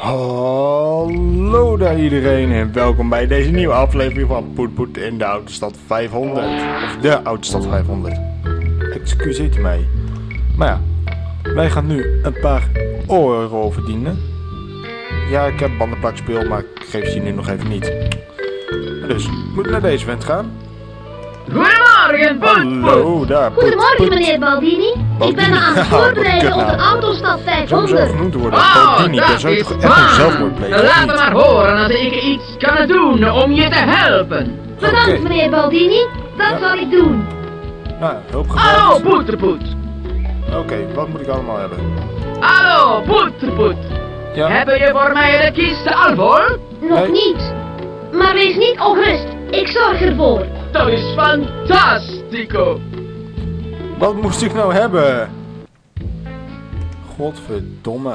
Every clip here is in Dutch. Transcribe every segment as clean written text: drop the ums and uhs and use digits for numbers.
Hallo daar iedereen en welkom bij deze nieuwe aflevering van Poetpoet in de Autostad 500. Of de Autostad 500. Excuseert mij. Maar ja, wij gaan nu een paar euro verdienen. Ja, ik heb bandenplakspeel, maar ik geef ze nu nog even niet. Dus, ik moet naar deze vent gaan. Goedemorgen, Hallo daar. Goedemorgen, meneer Baldini. Ik ben me aan het voorbereiden op de Autostad Zo 500. genoemd worden als Baldini, dan zou je toch echt een zelfmoord plegen, of Laat me niet? maar horen als ik iets kan doen om je te helpen. Bedankt, Oké. meneer Baldini. Dat Ja. zal ik doen. Nou, hulp Hallo, gevraagd. Poeterpoet. Oké, wat moet ik allemaal hebben? Hallo, Poeterpoet. Ja, Hebben je voor mij de kisten al vol? Nog Nee. niet. Maar wees niet ongerust. Ik zorg ervoor. Dat is fantastico. wat moest ik nou hebben? Godverdomme.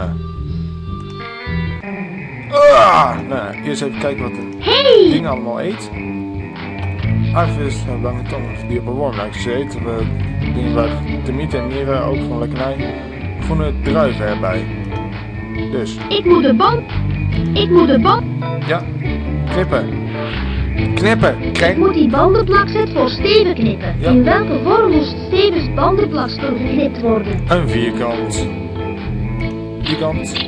Nou, eerst even kijken wat het Hey! ding allemaal eet. Aardvis, lange tong, die op een worm. Nou, ze eten we dingen waar termieten en mieren, ook van lekkernij. Groene druiven erbij. Dus, Ik moet de band. ja, knippen. Knippen, Ik kijk. moet die bandenplakset voor steven knippen. Ja. In welke vorm moest Stevens bandenplaksel geknipt worden? Een vierkant. Vierkant.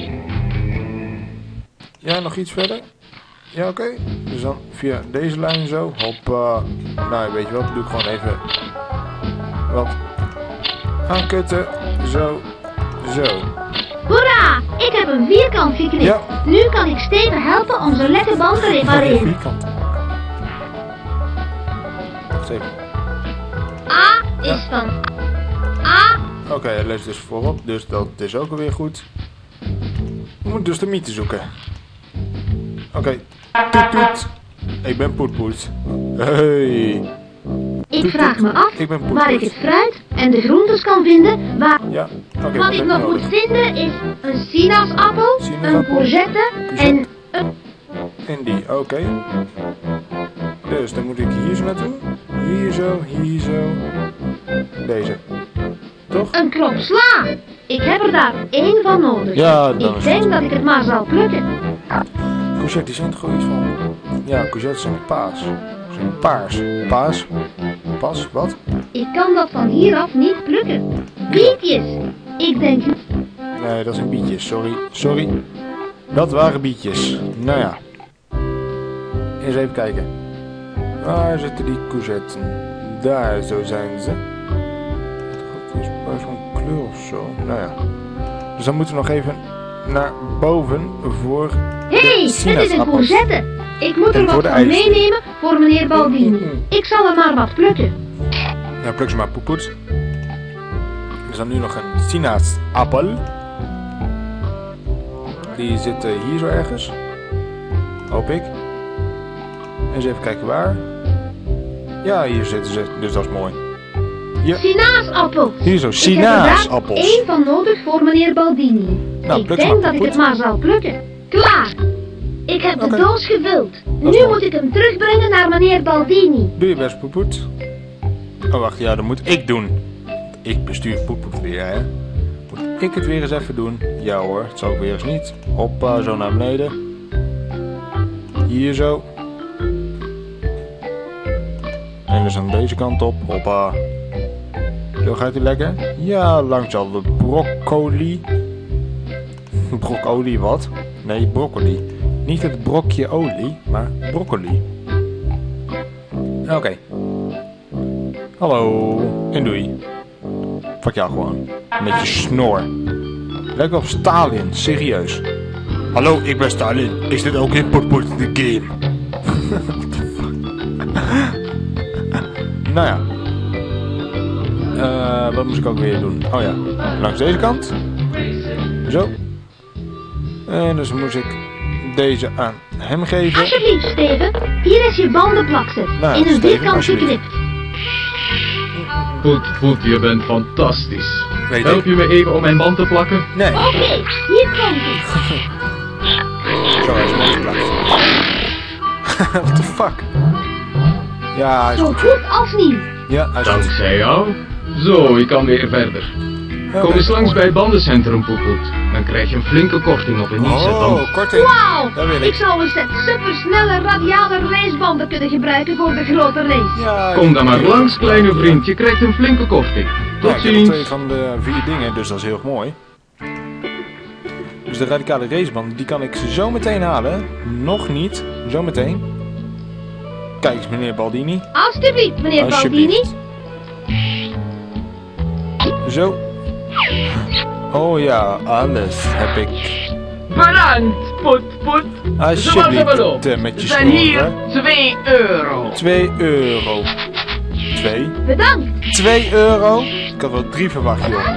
Ja, nog iets verder? Ja, oké. Dus dan via deze lijn zo. Hoppa. Nou, weet je wat? Doe ik gewoon even wat aankutten. Zo. Zo. Hoera! Ik heb een vierkant geknipt. Ja. Nu kan ik Steven helpen om zijn lekke band te repareren. Vierkant. Wacht even. A is van A. Oké, hij leest dus voorop. Dus dat is ook alweer goed. We moeten dus de mythe zoeken. Oké. Toet toet. Ik ben Poetpoet. Hey. Ik vraag me af Ik ben Poetpoet. waar ik het fruit en de groentes kan vinden. Ja, oké. Wat ik nog moet vinden is een sinaasappel, een courgette en een... In die, oké. Dus dan moet ik hier zo naartoe. Hier zo, hier zo. Deze. Toch? een klop sla. Ik heb er daar één van nodig. Ja, dan Ik is denk het. dat ik het maar zal plukken. Courgette, die zijn toch iets van... Ja, courgettes zijn paas. Zijn paars. Paas? Pas? Wat? Ik kan dat van hieraf niet plukken. Bietjes. Ik denk... Nee, dat zijn bietjes. Sorry. Sorry. Dat waren bietjes. Nou ja. Eens even kijken. Waar zitten die courgetten? Daar, zo zijn ze. Het is pas van kleur of zo. Nou ja. Dus dan moeten we nog even naar boven voor Hé, de het is een sinaasappels. courgette. Ik moet En er voor wat de van ijs. meenemen voor meneer Baldini. Ik zal er maar wat plukken. Nou, pluk ze maar, Poetpoet. Er is dan nu nog een sinaasappel. Die zit hier zo ergens. Hoop ik. Eens even kijken waar. Ja, hier zitten ze. Dus dat is mooi. Hier, Sinaasappel. hier zo, Ik heb er daar sinaasappels. één van nodig voor meneer Baldini. Nou, Ik pluk ze denk maar, dat ik het Poetpoet. maar zal plukken. Klaar. Ik heb Oké. de doos gevuld. Dat is Nu mooi. moet ik hem terugbrengen naar meneer Baldini. Doe je best, Poetpoet. Oh, wacht. Ja, dat moet ik doen. Ik bestuur Poetpoet weer, hè. Moet ik het weer eens even doen? Ja hoor, het zal ook weer eens niet. Hoppa, zo naar beneden. Hier zo. En dus aan deze kant op. Hoppa. Zo gaat hij lekker. Ja, langs al de broccoli. Broccoli, wat? Nee, broccoli. Niet het brokje olie, maar broccoli. Oké. Hallo. En doei. Fuck jou gewoon. Met je snor. Lijkt op Stalin, serieus. Hallo, ik ben Stalin. Ik zit ook in Poetpoet de game. What the fuck? Nou ja. Wat moest ik ook weer doen? Oh ja. Langs deze kant. Zo. En dus moest ik deze aan hem geven. Alsjeblieft, Steven. Hier is je bandenplakset. Nou, in een Steven, vierkant alsjeblieft. geknipt. Poet, je bent fantastisch. Weet Help ik. je me even om mijn band te plakken? Nee. Oké, hier komt het. Zo, hij is mooi geplakt. What the fuck? Ja, hij is Zo goed. goed als nieuw. Ja, hij is goed. Dankzij jou. Zo, ik kan weer verder. Oké. Kom eens langs bij het bandencentrum, Poet. Dan krijg je een flinke korting op een inzetband. Oh, korting. Wauw! Dat wil Ik ik. zou een set supersnelle radiale racebanden kunnen gebruiken voor de grote race. Ja, Kom dan maar langs, kleine vriend. Je krijgt een flinke korting. Tot Ja, ik heb ziens. 2 van de 4 dingen, dus dat is heel mooi. Dus de radicale raceband, die kan ik zo meteen halen. Nog niet, zo meteen. Kijk eens, meneer Baldini. Alsjeblieft, meneer Baldini. Alsjeblieft. Zo. Oh ja, alles heb ik. Bedankt, Poet. Alsjeblieft, met je zijn hier snoer, 2 euro. 2 euro. 2? Bedankt. 2 euro? Ik had wel 3 verwacht, joh.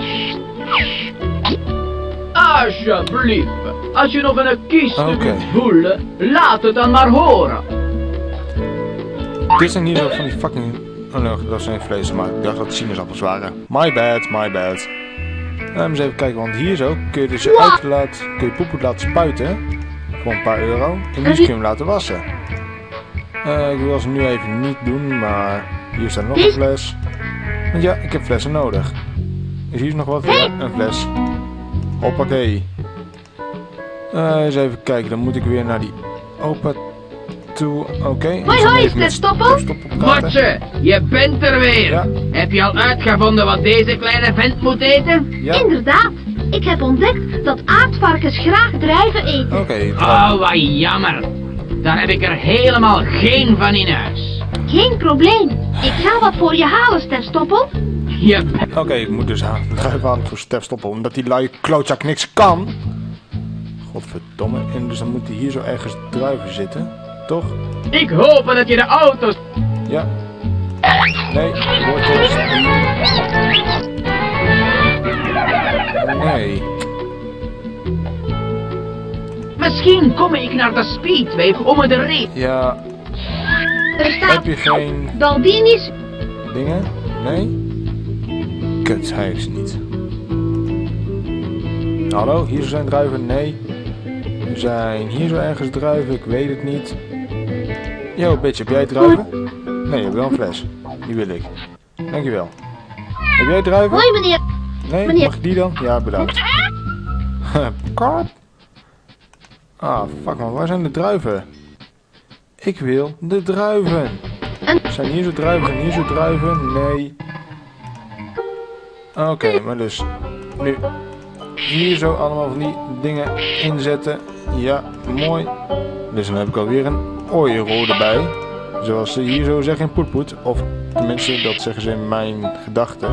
Alsjeblieft. Als je nog een kiste Oké. wilt voelen, laat het dan maar horen. Dit zijn hier zo van die fucking... Oh nee, dat zijn vlees, maar ik dacht dat het sinaasappels waren. My bad. Eens even kijken, want hier zo kun je dus kun je poepert laten spuiten. Voor een paar euro. En nu kun je hem laten wassen. Ik wil ze nu even niet doen, maar hier staat nog een fles. Want ja, ik heb flessen nodig. Is hier nog wat? Ja, een fles. Hoppakee. Eens even kijken, dan moet ik weer naar die opa toe. Oké. Hoi, Stepstoppel. Motje, je bent er weer. Ja. Heb je al uitgevonden wat deze kleine vent moet eten? Ja. Inderdaad. Ik heb ontdekt dat aardvarkens graag druiven eten. Oké. Oh, wat jammer. Daar heb ik er helemaal geen van in huis. Geen probleem. Ik ga wat voor je halen, Stepstoppel. Je bent... Oké, ik moet dus druiven halen voor Stepstoppel, omdat die lui klootzak niks kan. Godverdomme. En dus dan moet hij hier zo ergens druiven zitten. Toch? Ik hoop dat je de auto's... Ja. Nee, wortels. Nee. Misschien kom ik naar de Speedway om de race. Ja, Er staat heb je geen Baldini's. dingen? Nee? Kut, hij heeft ze niet. Hallo, hier zijn druiven? Nee. Er zijn hier zo ergens druiven, ik weet het niet. Yo, bitch, heb jij druiven? Nee, je hebt wel een fles. Die wil ik. Dankjewel. Heb jij druiven? Hoi, meneer. Nee, meneer. mag ik die dan? Ja, bedankt. Kort. Ah, fuck man, waar zijn de druiven? Ik wil de druiven. Zijn hier zo druiven en hier zo druiven? Nee. Oké, maar dus nu hier zo allemaal van die dingen inzetten. Ja, mooi. Dus dan heb ik alweer een euro erbij. Zoals ze hier zo zeggen in Poetpoet. Of tenminste, dat zeggen ze in mijn gedachten.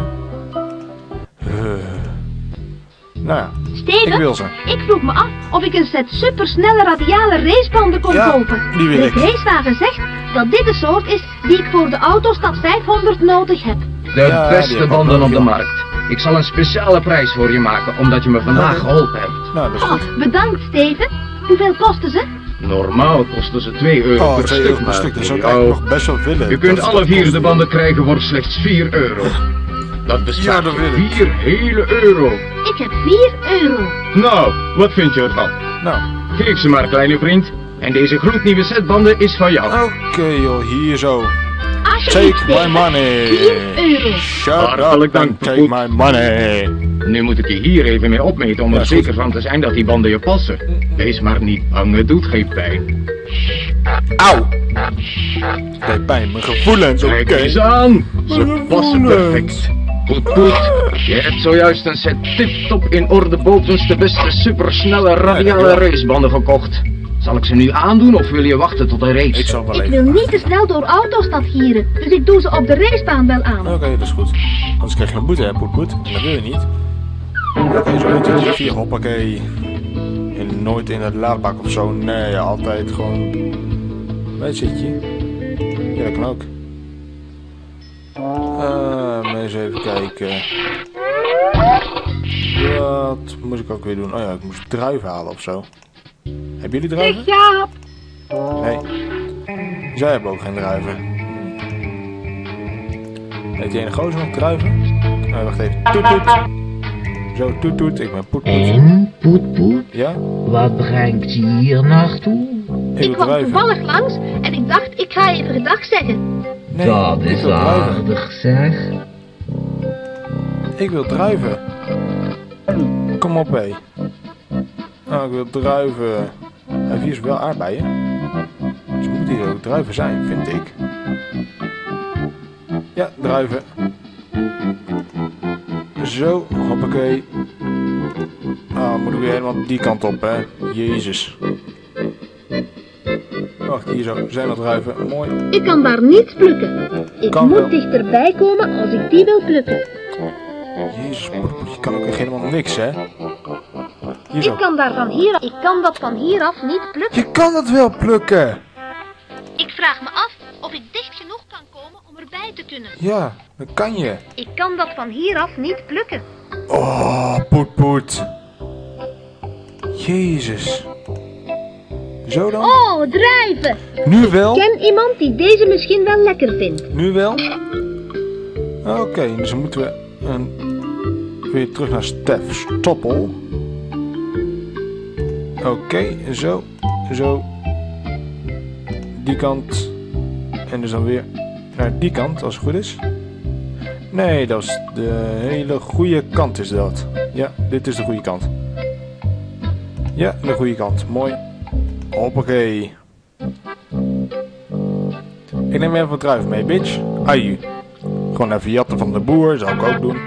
Nou ja, ik Steven, wil ze. ik vroeg me af of ik een set supersnelle radiale racebanden kon Ja, kopen. die wil de ik. racewagen zegt dat dit de soort is die ik voor de Autostad 500 nodig heb. De Ja, die beste heb ik banden ook, op de ja. markt. Ik zal een speciale prijs voor je maken, omdat je me vandaag Oké. geholpen hebt. Nou, dat is Oh, goed. bedankt Steven. Hoeveel kosten ze? Normaal kosten ze 2 euro Oh, per 2 stuk, euro per stuk. Dat is ook jou- eigenlijk nog best wel willen. Je kunt Dat- alle dat 4 kost- de banden krijgen voor slechts 4 euro. Dat bespaart Ja, dat wil ik. 4 hele euro. Ik heb 4 euro. Nou, wat vind je ervan? Nou, Geef ze maar, kleine vriend. En deze gloednieuwe setbanden is van jou. oké joh, hier zo. Alsjeblieft Take my Steven. money. 4 euro. Shut Hartelijk up dank, and take goed. my money. Nu moet ik je hier even mee opmeten om Ja, er is zeker goed. van te zijn dat die banden je passen. Wees maar niet bang, het doet geen pijn. Auw. Deed pijn, mijn gevoelens, oké. Kijk eens aan, ze Mijn passen gevoelens. perfect. Goed, goed. Je hebt zojuist een set tip-top in orde bovenste beste supersnelle radiale racebanden gekocht. Zal ik ze nu aandoen of wil je wachten tot de Ik race? zal wel Ik even. wil niet te snel door Autostad gieren, dus ik doe ze op de racebaan wel aan. Oké, dat is goed. Anders krijg je een boete, hè, Poetpoet. En dat wil je niet. Oké, zo 1, 2, 3, 4, hoppakee. En nooit in het laadbak of zo. Nee, altijd gewoon... Waar zit je? Ja, dat kan ook. Maar eens even kijken. Wat moest ik ook weer doen? Oh ja, ik moest druiven halen of zo. Hebben jullie druiven? Ja. Nee. Zij hebben ook geen druiven. Heeft die ene gozer nog druiven? Wacht even. Toet toet. Zo, toet toet. Ik ben Poetpoet. En, Poet, Ja? wat brengt je hier naartoe? Ik Ik wil kwam druiven. toevallig langs en ik dacht ik ga even gedag zeggen. Nee, Dat ik is wil druiven. aardig, zeg. Ik wil druiven. Kom op, hé. Oh, ik wil druiven. Hier is wel aardbeien. Dus moeten hier ook druiven zijn, vind ik. Ja, druiven. Zo, hoppakee. Ah, moet ik weer helemaal die kant op, hè. Jezus. Wacht, hier zo. Zijn er druiven. Mooi. Ik kan daar niets plukken. Ik Kan moet wel. dichterbij komen als ik die wil plukken. Jezus, je kan ook echt helemaal niks, hè. Hier zo. Ik kan dat van hieraf niet plukken. Je kan dat wel plukken. Ik vraag me af of ik dicht genoeg kan komen om erbij te kunnen. Ja, dat kan je. Ik kan dat van hieraf niet plukken. Oh, poet. Jezus. Zo dan? Oh, druiven! Nu wel? Ken iemand die deze misschien wel lekker vindt. Nu wel? Oké, dus dan moeten we weer terug naar Stef Stoppel. Oké, zo. Die kant. En dus dan weer naar die kant, als het goed is. Nee, dat is de hele goede kant is dat. Ja, dit is de goede kant. Ja, de goede kant. Mooi. Hoppakee. Ik neem even wat druiven mee, bitch. Aju. Gewoon even jatten van de boer, zou ik ook doen.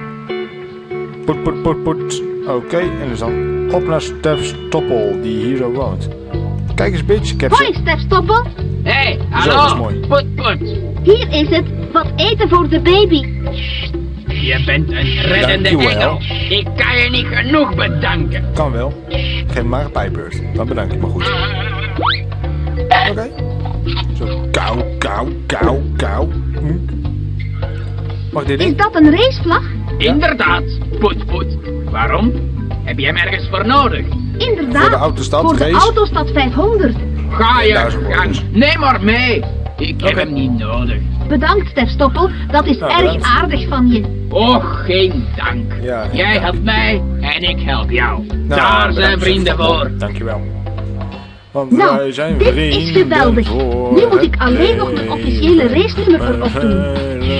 Poet. Oké, en dus dan op naar Stef Stoppel, die hier zo woont. Kijk eens, bitch, ik heb Hoi, ze... Stef Stoppel. Hé, Zo, dat is hallo. mooi. Put. Hier is het. Wat eten voor de baby. Je bent een reddende Dankjewel. engel. Ik kan je niet genoeg bedanken. Kan wel. Geef maar een pijpbeurt. Dan bedank je me goed. Oké. Zo, kou. Mag ik dit Is in? dat een racevlag? Inderdaad, Put. Waarom? Heb je hem ergens voor nodig? Inderdaad. Voor de Autostad Voor de race? Autostad 500. Ga je 1000 gang. woordjes. Neem maar mee. Ik heb Oké. hem niet nodig. Bedankt, Stef Stoppel. Dat is Nou, erg bedankt. aardig van je. Och, geen dank. Ja, geen Jij dank. helpt mij en ik help jou. Nou, Daar zijn bedankt, vrienden Stef. voor. Dankjewel. Want Nou, wij zijn dit vrienden is geweldig. voor Nu moet ik het alleen nog mijn officiële racenummer erop doen.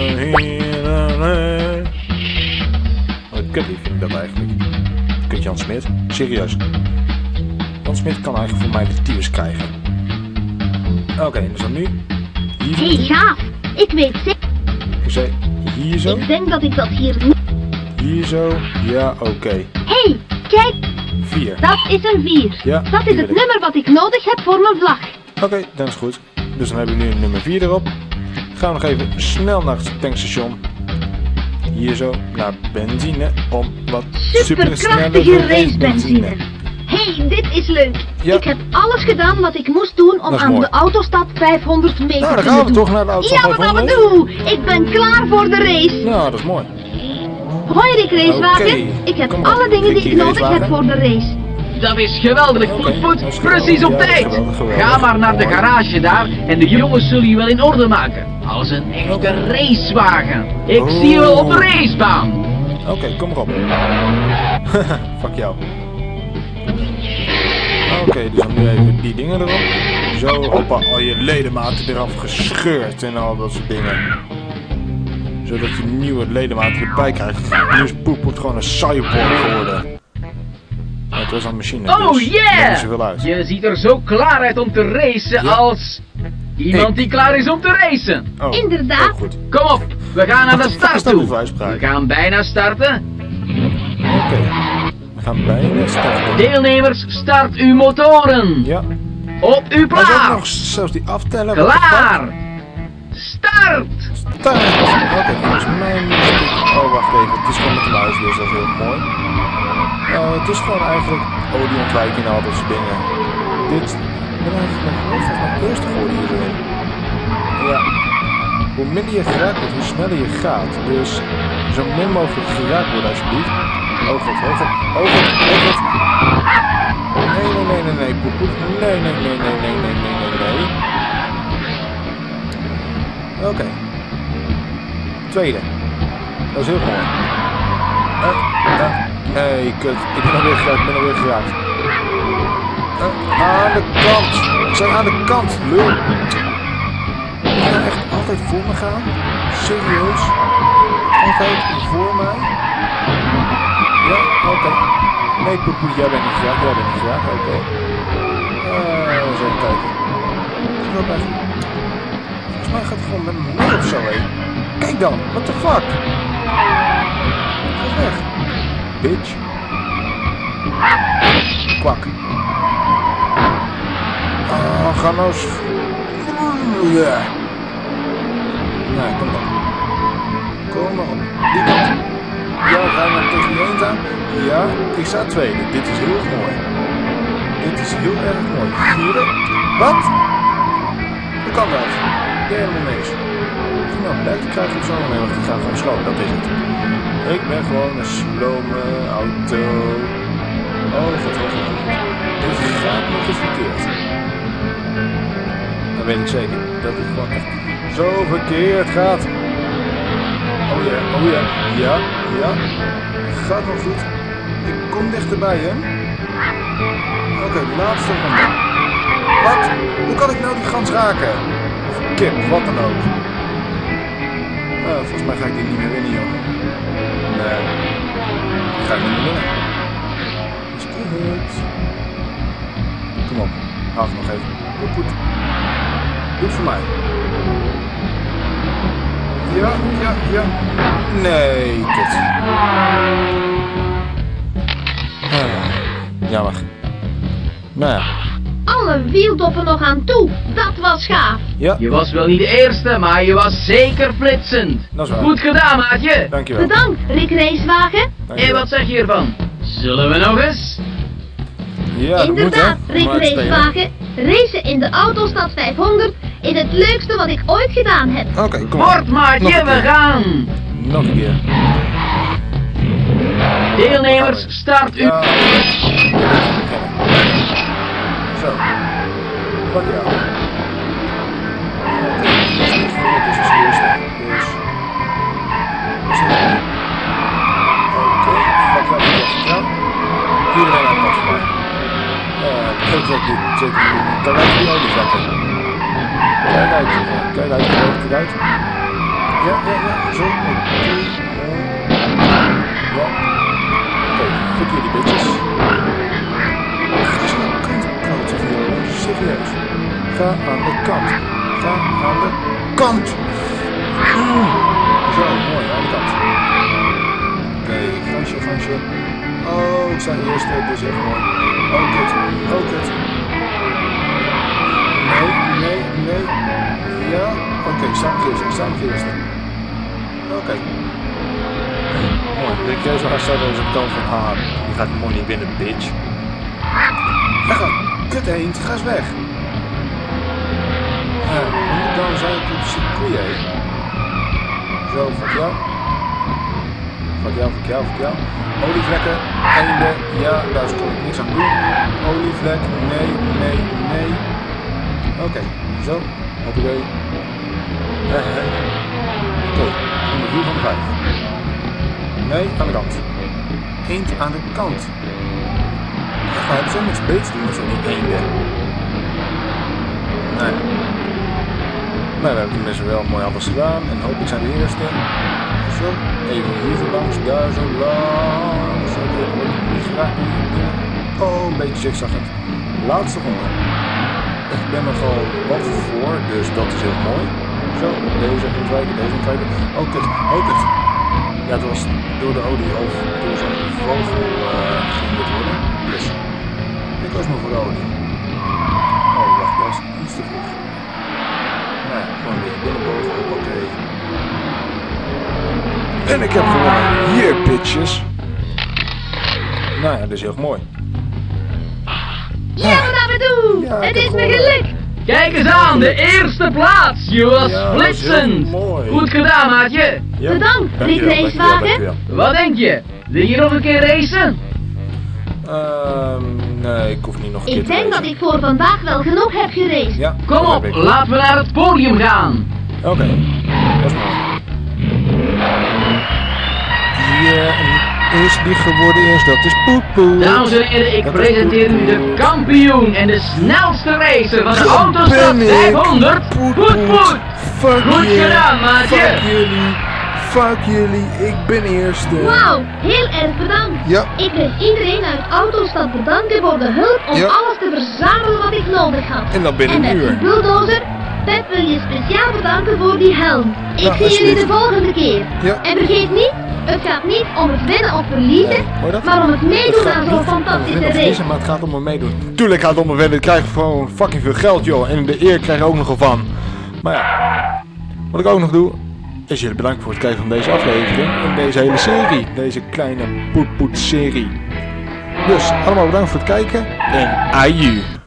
Wat kutlief vind ik dat eigenlijk. Kut Jan Smit. Serieus. Jan Smit kan eigenlijk voor mij de tyfus krijgen. Oké, dus dan nu. Hier zo. Hé, gaaf. Ik weet zeker. Ik zei hier zo. Ik denk dat ik dat hier niet... Hier zo. Ja, oké. Hé, kijk. 4. Dat is een 4. Ja, Dat is die het wil ik. nummer wat ik nodig heb voor mijn vlag. Oké, dan is goed. Dus dan hebben we nu nummer 4 erop. Gaan we nog even snel naar het tankstation. Hier zo naar benzine om wat Superkrachtige racebenzine. Hé, dit is leuk. Ja. Ik heb alles gedaan wat ik moest doen om Dat is aan mooi. de Autostad 500 mee te Nou, dan kunnen gaan we doen. toch naar de Autostad Ja, wat gaan we 500. doen? Ik ben klaar voor de race. Nou, dat is mooi. Hoi Rick Racewagen. Oké. Ik heb Kom op, alle dingen die Ricky ik nodig heb Racewagen. voor de race. Dat is geweldig, Oké, Put. dat is Precies op geweldig. Ja, tijd. dat is geweldig. Ga maar naar de Mooi. garage daar en de jongens zullen je wel in orde maken. Als een echte Oké. racewagen. Ik zie je wel op de racebaan. Oké, kom erop. Fuck jou. Oké, dus dan nu even die dingen erop. Zo, hoppa, al je ledematen eraf gescheurd en al dat soort dingen. Zodat je nieuwe ledematen erbij krijgt. Nu is Poepert gewoon een cyborg geworden. Maar het was een machine, Oh dus maakt niet zoveel yeah! uit. Je ziet er zo klaar uit om te racen Ja. als iemand Ik. die klaar is om te racen. Oh, Inderdaad. ook goed. Kom op, we gaan naar de Wat is start dat toe. voor uitspraak? We gaan bijna starten. Oké. We gaan bijna starten. Deelnemers, start uw motoren. Ja. Op uw Hij zal nog plaats. zelfs die aftellen. what the fuck? Klaar. Start. Start! Oké, volgens mij moet ik... Oh, wacht even. Het is gewoon met de muis, dus dat is heel mooi. Het is gewoon eigenlijk olieontwijking en al dat soort dingen. Dit... Ik ben eigenlijk nog nooit volgens mij rustig geworden hierin. Ja. Hoe minder je geraakt wordt, hoe sneller je gaat. Dus zo min mogelijk geraakt worden, alsjeblieft. Oh god, oh god, oh god, oh god. Nee, poep, poep. Nee. Oké. Tweede. Dat is heel mooi. Nee, kut. Ik ben alweer geraakt, aan de kant. Ik zei aan de kant, lul. Ik ga echt altijd voor me gaan. Serieus. Altijd voor mij. Ja, oké. Nee, Poetpoet, jij bent niet geraakt. Jij bent niet geraakt. Oké. Eens even kijken. Ik wil bij. Volgens mij gaat het gewoon met me mee of zo, hé. Kijk dan, what the fuck? Ga weg. Bitch. Kwak. Oh, ga nou eens. Ja. Nee, kom op. Kom maar op. Die kant. Ja, ga je nou tegen je heen staan? Ja, ik sta tweede. Dit is heel erg mooi. Dit is heel erg mooi. Vierde. Wat? Hoe kan dat? Helemaal niks. Als je nou blijft, dan krijg je het zo. Nee, wacht, ik ga gewoon slow. Dat is het. Ik ben gewoon een slome auto. Oh, god. Dit gaat nog eens verkeerd. Dat weet ik zeker. Dat het gewoon echt zo verkeerd gaat. Oh ja, oh ja. Ja, ja. Gaat nog goed. Ik kom dichterbij, hè. Oké, de laatste ronde. Wat? Hoe kan ik nou die gans raken? Of kip, wat dan ook. Volgens mij ga ik die niet meer winnen, joh. Nee. Die ga ik niet meer winnen. Dat is goed. Kom op. Haal het nog even. Goed. Doe het voor mij. Ja, ja, ja. Nee, kut. Jammer. Nou ja. Alle wieldoppen nog aan toe. Dat was gaaf. Ja. Je was wel niet de eerste, maar je was zeker flitsend. Dat is waar. Goed gedaan, maatje. Dankjewel. Bedankt, Rick Racewagen. En wat zeg je hiervan? Zullen we nog eens? Ja, dat Inderdaad, moet, hè. Rick Maar het spelen. Racewagen. Racen in de Autostad 500 is het leukste wat ik ooit gedaan heb. Oké, kom op. Bord, maatje, Nog een we keer. gaan. Nog een keer. Deelnemers, start u. Ja. Zo. Pak jou. Dat is niet goed, dus is de eerste. Dus. Oké, pak jou, pak jou. Iedereen aan het voor mij. Kijk wat ik doe, zeker niet doen. Kijk uit die olievlekken. Kijk uit, kijk uit, kijk uit. Ja, ja, ja, zo. Ja. Oké, fuck jullie bitches. Ga eens aan de kant kloten, serieus. Ga aan de kant. Ga aan de kant. Zo, mooi, aan de kant. Oké, gansje. Oh, ik sta eerste, dit is echt mooi. Oh, kut. Nee. Ja, oké, samen eerste. Oké. Mooi, Rick Racewagen staat er eens op de kant van haha, die gaat mooi niet winnen, bitch. Ga gewoon, kut eend, ga eens weg. Dan zijn we op het circuit, hé. Zo, fuck jou. Olievlekken, einde, ja, daar kon ik niks aan doen. Olievlek, nee. Oké, zo, hoppakee. Oké, onder 4 van de 5. Nee, aan de kant. Eend aan de kant. Echt, we hebben zo niks beters doen dan zo die eenden. Nee. Maar we hebben tenminste wel mooi alles gedaan en hopelijk zijn we de eerste. Zo, even hier zo langs, daar zo langs. Zo, niet geraakt. Oh, een beetje zigzaggend. Laatste ronde. Ik ben nogal wat voor, dus dat is heel mooi. Zo, deze ontwijken. Oh kut. Ja, het was door de olie of door zo'n vogel ging dit worden. Dus, ik koos maar voor de olie. Oh, wacht, dat was iets te vroeg. Nou ja, gewoon een beetje binnenboven, hoppakee. En ik heb gewonnen. Hier, bitches. Nou ja, dat is heel mooi. Ja, wat we doen! Ja, Het ik is heb me gewonnen. gelukt! Kijk eens aan, de eerste plaats. Je was Ja, dat is heel flitsend. mooi. Goed gedaan, maatje. Ja, Bedankt, Rick dankjewel. Racewagen. Wat denk je? Wil je nog een keer racen? Nee, ik hoef niet nog een keer Ik te denk dat racen. ik voor vandaag wel genoeg heb geraced. Ja, Kom dat op, heb ik. laten we naar het podium gaan. Oké, dat is mooi. Is die geworden is, dat is Poetpoet. Dames en heren, ik Dat is presenteer u de Poetpoet. kampioen en de snelste racer van de Dat Autostad ben ik. 500. Poetpoet. Fuck Goed you. gedaan, maatje. Fuck jullie. fuck jullie, ik ben eerste. Wauw, heel erg bedankt. Ja. Ik wil iedereen uit Autostad bedanken voor de hulp om Ja. alles te verzamelen wat ik nodig had. En dat binnen en een met uur. die bulldozer, Pep wil je speciaal bedanken voor die helm. Ik Ja, zie jullie alsjeblieft. de volgende keer. Ja. En vergeet niet, het gaat niet om het winnen of verliezen, Hoor je dat? maar om het meedoen Het gaat aan niet zo'n om fantastische winnen of race. verliezen, maar het gaat om me meedoen. Tuurlijk gaat het om me winnen, ik krijg gewoon fucking veel geld joh. En de eer krijg ik ook nog wel van. Maar ja, wat ik ook nog doe, is jullie bedanken voor het kijken van deze aflevering. En deze hele serie, deze kleine poet-poet serie. Dus allemaal bedankt voor het kijken en aju.